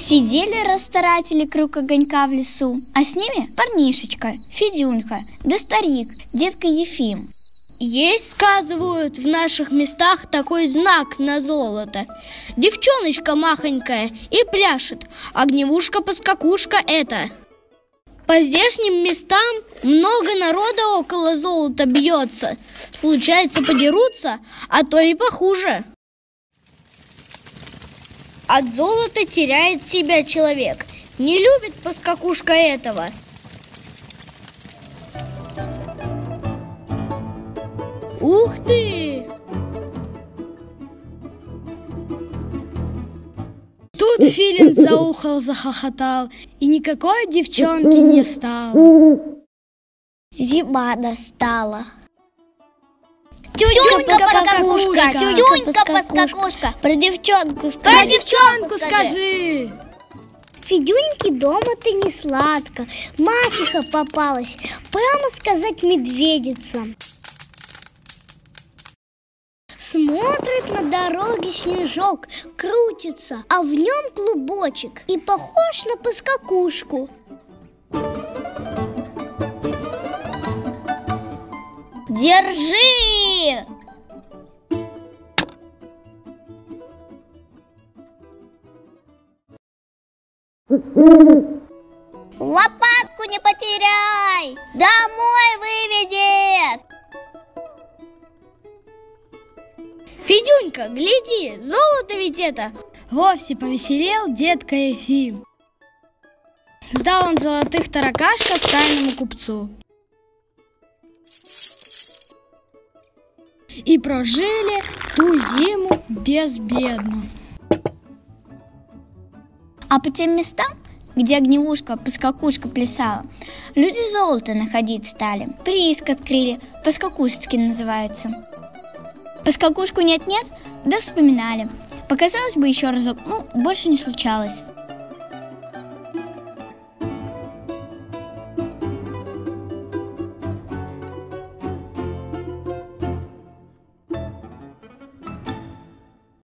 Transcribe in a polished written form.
Сидели растаратели круг огонька в лесу, а с ними парнишечка, Федюнька, да старик, дедка Ефим. Есть, сказывают, в наших местах такой знак на золото. Девчоночка махонькая и пляшет, огневушка-поскакушка это. По здешним местам много народа около золота бьется. Случается, подерутся, а то и похуже. От золота теряет себя человек. Не любит поскакушка этого. Ух ты! Тут филин заухал, захохотал, и никакой девчонки не стало. Зима настала. Тюнька-поскакушка, Тюнька-поскакушка. Про девчонку скажи. Федюньке дома-то не сладко. Мачеха попалась, прямо сказать, медведица. Смотрит на дороге снежок, крутится, а в нем клубочек и похож на поскакушку. Держи! Лопатку не потеряй! Домой выведет! Федюнька, гляди, золото ведь это! Вовсе повеселел дедка Ефим. Сдал он золотых таракашков тайному купцу. И прожили ту зиму безбедно. А по тем местам, где огневушка-поскакушка плясала, люди золото находить стали. Прииск открыли, Поскакушецкий называется. Поскакушку нет-нет, да вспоминали. Показалось бы еще разок, больше не случалось.